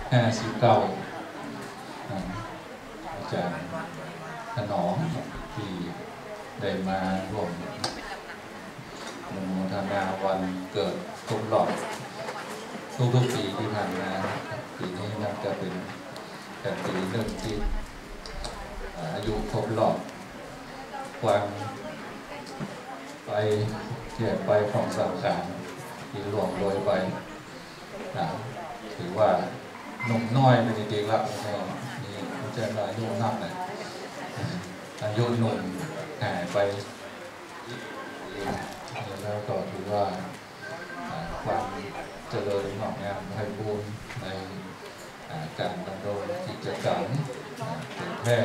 59อาจารย์ถนอมที่ได้มาร่วมอนุโมทนาวันเกิดครบรอบทุกปีที่ผ่านมาปีนี้น่าจะเป็นแต่ปีหนึ่งที่อายุครบรอบความไปแก่ไปของสังขารที่หลวงโรยไปถือว่าหนุ่มน้อยเป็นจริงๆแล้วนี่ไม่ใช่อายุนักนะอายุหนุ่มหายไปแล้วก็ถือว่าความเจริญงอกงามไพบูลย์ในการดำรงกิจกรรมเผยแพร่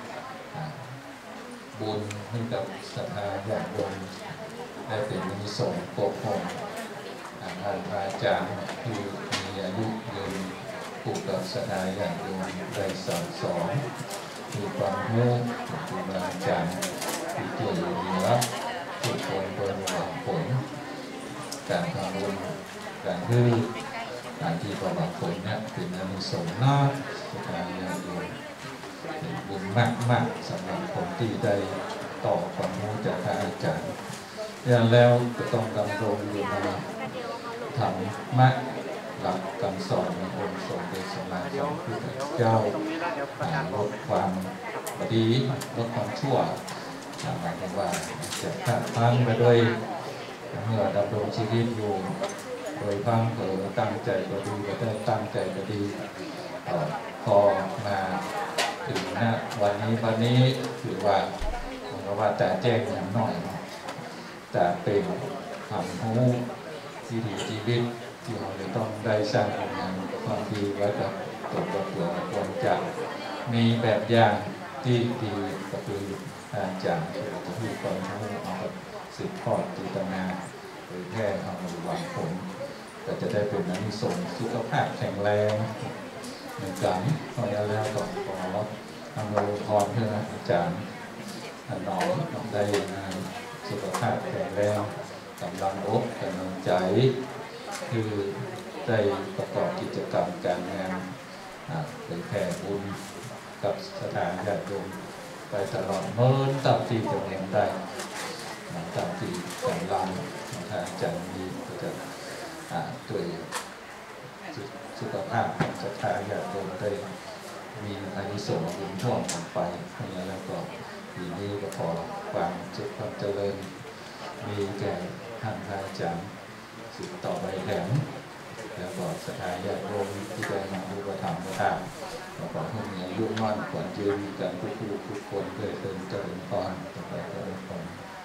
บุญให้กับศรัทธาญาติโยมได้เป็นมิสงปกครองท่านอาจารย์ที่มีอายุยืนผูกกับศรัทธาญาติโยมได้สั่งสอนมีความรู้ครูบาอาจารย์ที่เกี่ยวเหนือทุกคนเพื่อหวังผลการทำบุญการที่ประวัติผลเนี่ยเป็นอานิสงส์มากศรัทธาญาติโยมเป็นบุญมากสำหรับคนที่ได้ต่อความรู้จากอาจารย์อย่างแล้วก็ต้องดำรงอยู่ในธรรมะหลักคำสอนขององค์สมเด็จสัมมาสัมพุทธเจ้าลดความดีลดความชั่วหมายถึงว่าจะขาดพันไปด้วยเมื่อดำรงชีวิตอยู่โดยพังเผลอตั้งใจก็ดีก็ได้ตั้งใจก็ดีพอมาถึงณวันนี้ถือว่าแต่แจ้งอย่างน้อยแต่เป็นความรู้วิถีชีวิตที่เราจะต้องได้สร้างงานความดีไว้กับตัวควรจะมีแบบอย่างที่ดีก็คืออาจารย์ที่ความรู้เอาสืบทอดจิตนาโดยแพร่ทำหวังผลก็จะได้เป็นอานิสงส์สุขภาพแข็งแรงเหมือนกันเพราะแล้วก็ขออวยพรเพื่ออาจารย์น้องได้สุขภาพแข็งแรงกำลังอกกำลังใจคือได้ประกอบกิจกรรมการงานเผยแผ่บุญกับสถานญาติโยมไปตลอดเมื่อตับที่จะเรียนได้ตับที่กำลังทางจันดีก็จะด้วยสุขภาพของสถานญาติโยมได้มีอานิสงส์บุญท่วมไปแล้วก็ปีนี้ก็ขอความสุขความเจริญมีแก่ท่านอาจารย์สืบต่อไปแถมแล้วก็สถานญาติโยมที่ได้มาดูประธรรมประทานขอให้มีอายุมั่นขวัญยืนกันทุกคนด้วยเติมเจริญพรต่อไปเจริญพร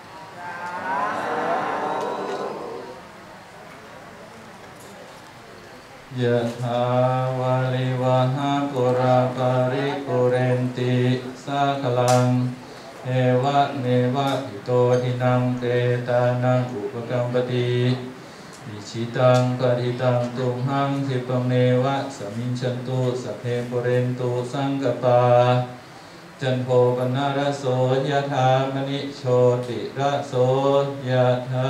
ยะถาวาลิวะหาปุราปาริปุเรนติสาคลังเอวะเมวะอิโตทินังเตตานังอุปกัมปติอิชิตังปฏิตังตุมหังคิปเมวะสมิงชันตุสัพเพปุเรนตุสังกปาจันโภปนารโสยะถามณิโชติระโสยะถา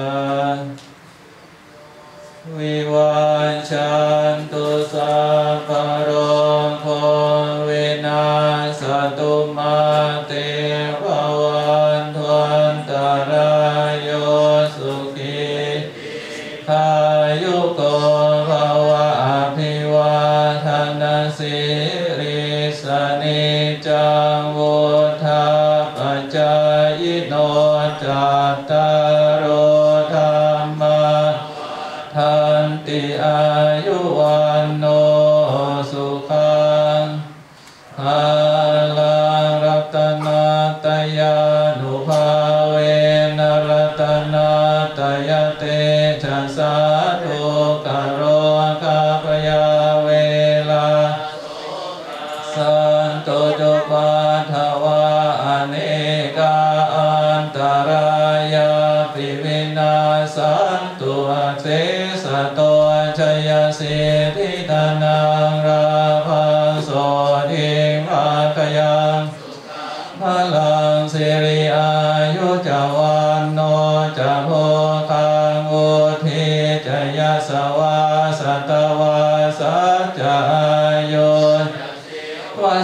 วิวาชันตุสัพพะโรโควินาศตุมาเตภวันทวันตรายโยสุขีคายุโกภวะอภิวาทนาสิริสนิจังวุฒาปัจจายโนจัตตารโอธรรมทันติอายุวันโนสุขังภาลังรัตนาตยานุภาเวนรัตนาตยเตชะสาธุกโรคาปยาเวลาสันโตจุปาทวาอเนกาอันตรายาปิวินาสันตุเตสโตชยสิทธิธนังราภัสโสทิภาคยังพลังสิริอายุจวันโนจะโภคังวุฒิจยสวาสัตวาสัจจายุ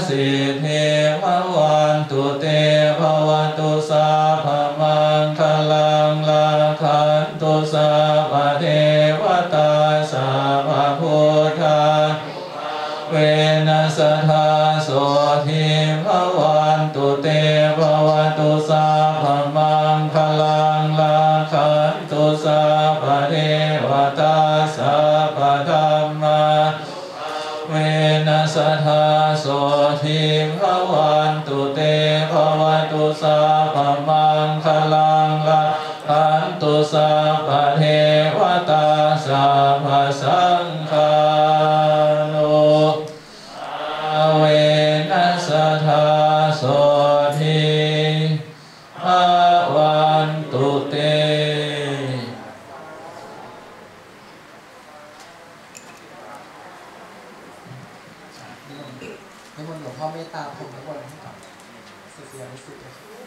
สิทธิภวันตุเตภวตุสาภมังคลังลาคันตุสาภเทวตาสาภพุทธาเวนัสธาโสทิภวันตุเตภวตุสาภมังคลังลาคันตุสาภเทวตาสาภธัมมาเวนัสธาโสทิภวันตุเตภวตุสาภมังคลังลาคันตุสาภเทวตาสาภสังฆานุเวนัสธาโสทิภวันตุเตนิมนต์หลวงพ่อเมตตาผมนิมนต์ให้กับศิษยานุศิษย์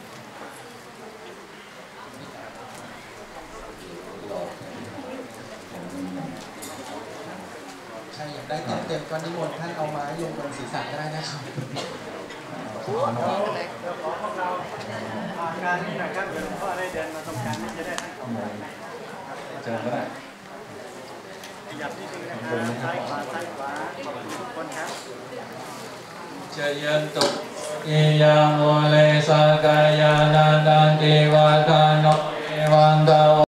ใครอยากได้เต็มๆก็นิมนต์ท่านเอาไม้ลงบนศีรษะได้นะครับการนี้นะครับเดี๋ยวหลวงพ่อได้เดินมาตรงกลางนี้จะได้ทั้งสองฝ่ายเจอก็ได้ขยับนิดนึงนะครับซ้ายขวาซ้ายขวาขอบคุณทุกคนครับเจยันตุอิยังโมเลสกายานันติวัฒโนเอวังกา